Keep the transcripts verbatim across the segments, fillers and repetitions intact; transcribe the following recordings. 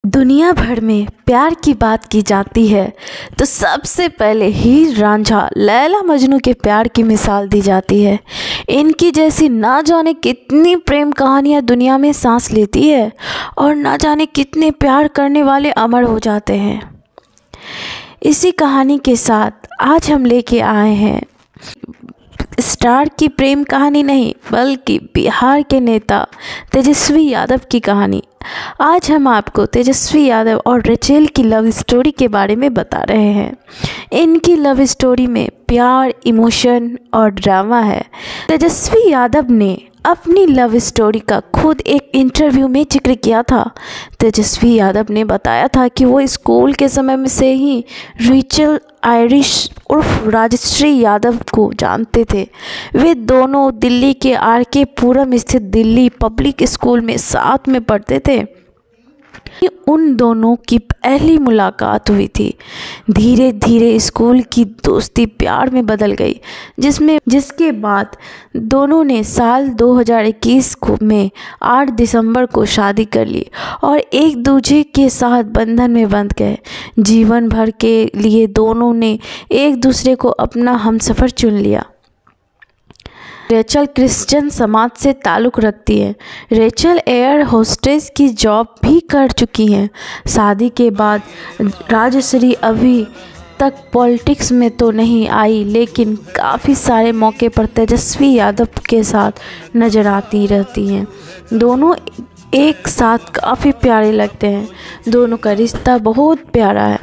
दुनिया भर में प्यार की बात की जाती है तो सबसे पहले हीर रांझा लैला मजनू के प्यार की मिसाल दी जाती है। इनकी जैसी ना जाने कितनी प्रेम कहानियाँ दुनिया में सांस लेती है और ना जाने कितने प्यार करने वाले अमर हो जाते हैं। इसी कहानी के साथ आज हम लेके आए हैं स्टार की प्रेम कहानी नहीं बल्कि बिहार के नेता तेजस्वी यादव की कहानी। आज हम आपको तेजस्वी यादव और रेचेल की लव स्टोरी के बारे में बता रहे हैं। इनकी लव स्टोरी में प्यार, इमोशन और ड्रामा है। तेजस्वी यादव ने अपनी लव स्टोरी का खुद एक इंटरव्यू में जिक्र किया था। तेजस्वी यादव ने बताया था कि वो स्कूल के समय में से ही रेचेल आयरिश उर्फ राजश्री यादव को जानते थे। वे दोनों दिल्ली के आर के पुरम स्थित दिल्ली पब्लिक स्कूल में साथ में पढ़ते थे। उन दोनों की पहली मुलाकात हुई थी। धीरे धीरे स्कूल की दोस्ती प्यार में बदल गई, जिसमें जिसके बाद दोनों ने साल दो हज़ार इक्कीस को में आठ दिसंबर को शादी कर ली और एक दूसरे के साथ बंधन में बंध गए। जीवन भर के लिए दोनों ने एक दूसरे को अपना हमसफ़र चुन लिया। रेचेल क्रिश्चियन समाज से ताल्लुक़ रखती है। रेचेल एयर होस्टेस की जॉब भी कर चुकी हैं। शादी के बाद राजश्री अभी तक पॉलिटिक्स में तो नहीं आई, लेकिन काफ़ी सारे मौके पर तेजस्वी यादव के साथ नज़र आती रहती हैं। दोनों एक साथ काफ़ी प्यारे लगते हैं। दोनों का रिश्ता बहुत प्यारा है।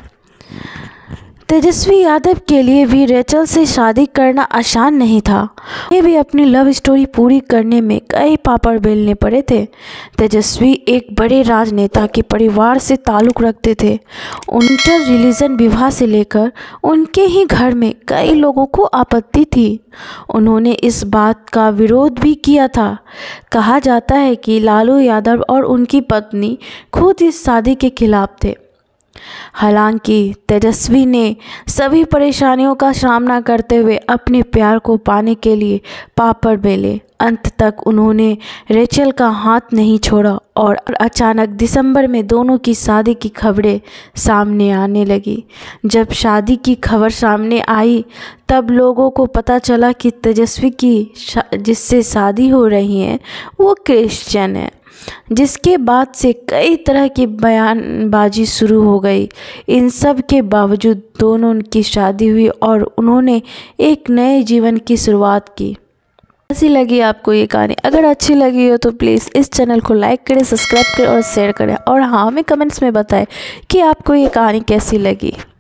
तेजस्वी यादव के लिए भी रेचेल से शादी करना आसान नहीं था। उन्हें भी अपनी लव स्टोरी पूरी करने में कई पापड़ बेलने पड़े थे। तेजस्वी एक बड़े राजनेता के परिवार से ताल्लुक़ रखते थे। इंटर रिलीजन विवाह से लेकर उनके ही घर में कई लोगों को आपत्ति थी। उन्होंने इस बात का विरोध भी किया था। कहा जाता है कि लालू यादव और उनकी पत्नी खुद इस शादी के खिलाफ थे। हालांकि तेजस्वी ने सभी परेशानियों का सामना करते हुए अपने प्यार को पाने के लिए पापड़ बेले। अंत तक उन्होंने रेचेल का हाथ नहीं छोड़ा और अचानक दिसंबर में दोनों की शादी की खबरें सामने आने लगी। जब शादी की खबर सामने आई तब लोगों को पता चला कि तेजस्वी की जिससे शादी हो रही है वो क्रिश्चियन है। जिसके बाद से कई तरह की बयानबाजी शुरू हो गई। इन सब के बावजूद दोनों की शादी हुई और उन्होंने एक नए जीवन की शुरुआत की। कैसी लगी आपको ये कहानी? अगर अच्छी लगी हो तो प्लीज़ इस चैनल को लाइक करें, सब्सक्राइब करें और शेयर करें। और हाँ, हमें कमेंट्स में बताएं कि आपको ये कहानी कैसी लगी।